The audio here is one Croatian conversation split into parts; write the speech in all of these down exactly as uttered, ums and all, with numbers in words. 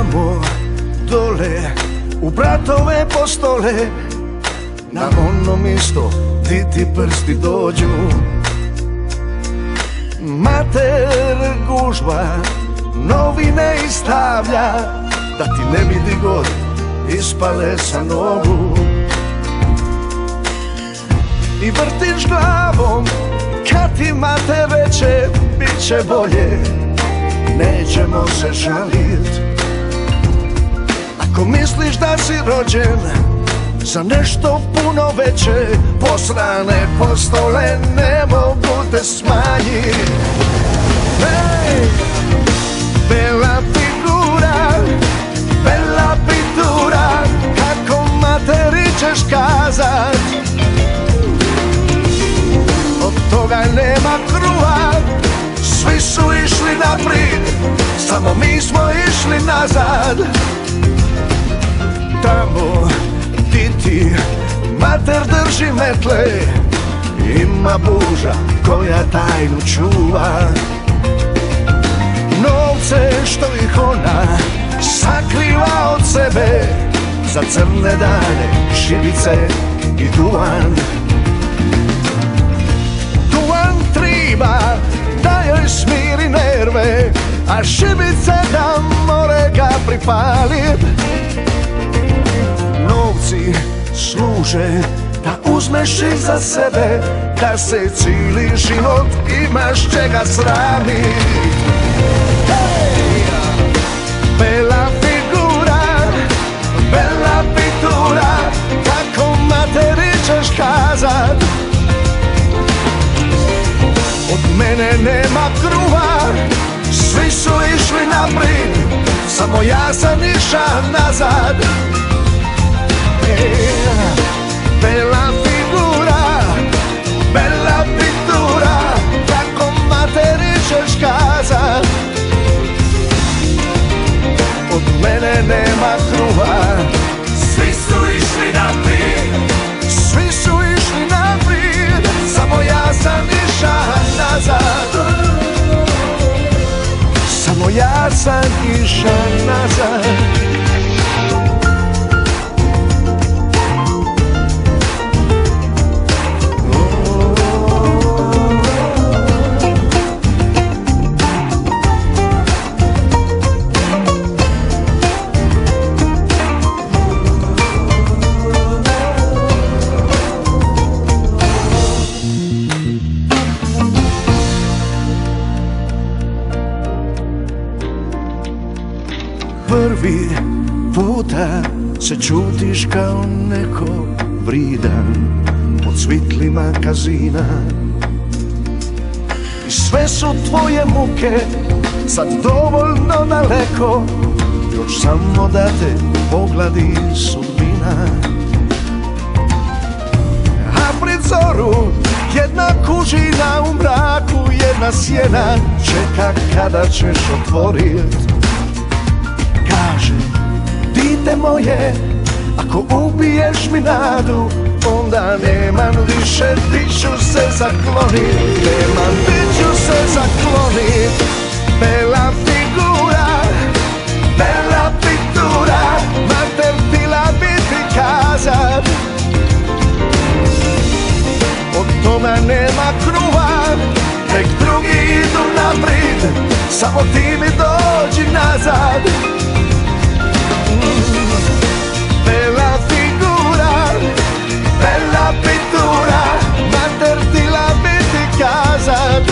Tamo dole u bratove postole, na onom isto di ti prsti dođu. Mater gužva novine istavlja, da ti ne bi di god ispale sa nogu. I vrtiš glavom kad ti mater reče bit će bolje, nećemo se žalit. Ako misliš da si rođen za nešto puno veće, posrane postole ne mogu te smanjit. Hej, bela figura, bela pintura, kako materi ćeš kazat? Od toga nema kruha, svi su išli naprijed, samo mi smo išli nazad. Tamo di ti mater drži metle, ima buža koja tajnu čuva. Novce što ih ona sakriva od sebe, za crne dane, šibice i duvan. Duvan triba da joj smiri nerve, a šibice da more ga pripalit. Novci služe da uzmeš iza sebe, da se cijeli život imaš čega sramit. Hey! Bela figura, bela pintura, kako materi ćeš kazat? Od mene nema kruha, svi su išli naprijed, samo ja sam išao nazad. Bela figura, bela pintura, kako materi ćeš kazat? Od mene nema kruha, svi su išli naprijed, svi su išli naprijed, samo ja sam išao nazad. Samo ja sam išao nazad. Prvi puta se čutiš kao neko vridan pod svitlima kazina, i sve su tvoje muke sad dovoljno daleko, još samo da te pogladi sudbina. A pred zoru jedna kužina u mraku, jedna sjena čeka kada ćeš otvorit. Kaže, dite moje, ako ubiješ mi nadu, onda nemam više, ti ću se zaklonit. Nemam, ti ću se zaklonit. Bela figura, bela pintura, mater htila bi ti kazat. Od toga nema kruha, nek drugi idu naprijed, samo ti mi dođi nazad. Bela figura, bela pintura, mater htila bi ti kazat.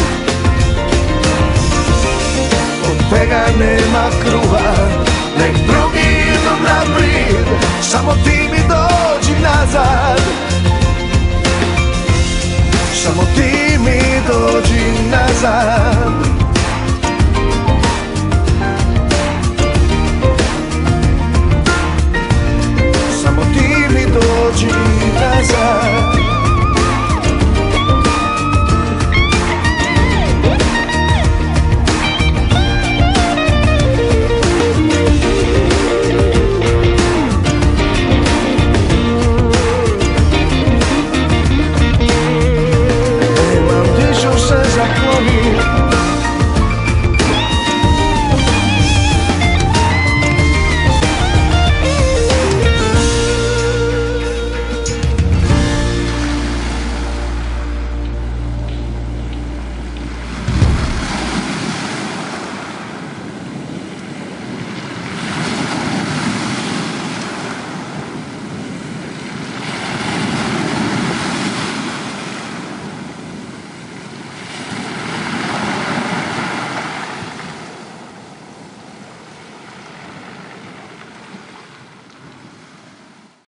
Od tega nema kruha, nek drugi idu naprijed, samo ti